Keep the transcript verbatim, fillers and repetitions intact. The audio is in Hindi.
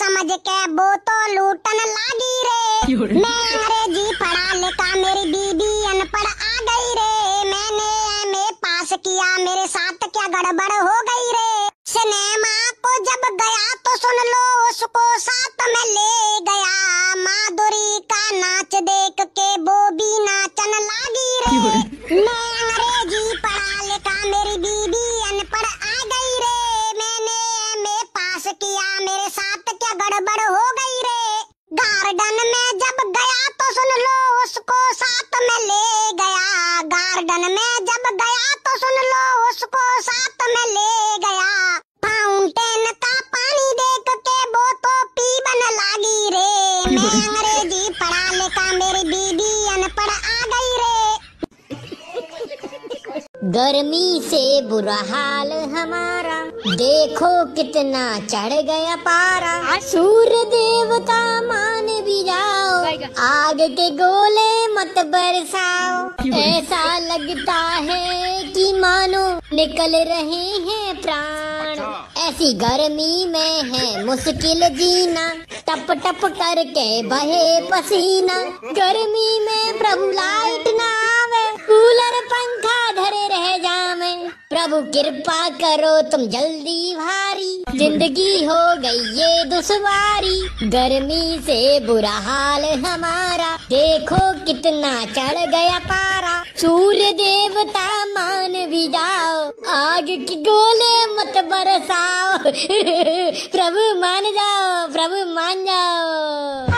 समझ के वो तो लूटन लागी रे। मैं अंग्रेजी पढ़ा लिखा मेरी बीबी अनपढ़ आ गई रे। मैंने एम ए पास किया मेरे साथ क्या गड़बड़ हो गई रे। सिनेमा को जब गया तो सुन लो उसको साथ में ले गया। माधुरी का नाच देख के वो भी नाचन लागी रे। मैं अंग्रेजी पढ़ा लिखा मेरी बीबी अनपढ़ आ गई रे। मैंने एम ए पास किया मेरे साथ क्या गड़बड़ हो गई रे। गार्डन में जब गया तो सुन लो उसको साथ में ले गया। गार्डन में जब गया तो सुन लो उसको साथ में ले गया। फाउंटेन का पानी देख के वो तो पीवन लागी रे। मैं अंग्रेजी पढ़ा लिखा मेरी बीबी अनपढ़ आ गई रे। गर्मी से बुरा हाल हमारा देखो कितना चढ़ गया पारा। सूर्य देवता मान भी जाओ आग के गोले मत बरसाओ। ऐसा लगता है कि मानो निकल रहे हैं प्राण। ऐसी गर्मी में है मुश्किल जीना टप टप करके बहे पसीना। गर्मी में प्रभु लाइट ना आवे कूलर पंखा धरे रह जावे। प्रभु कृपा करो तुम जल्दी भारी जिंदगी हो गई ये दुश्वारी। गर्मी से बुरा हाल हमारा देखो कितना चढ़ गया पारा। सूर्य देवता मान भी जाओ आग की गोले मत बरसाओ। प्रभु मान जाओ प्रभु मान जाओ।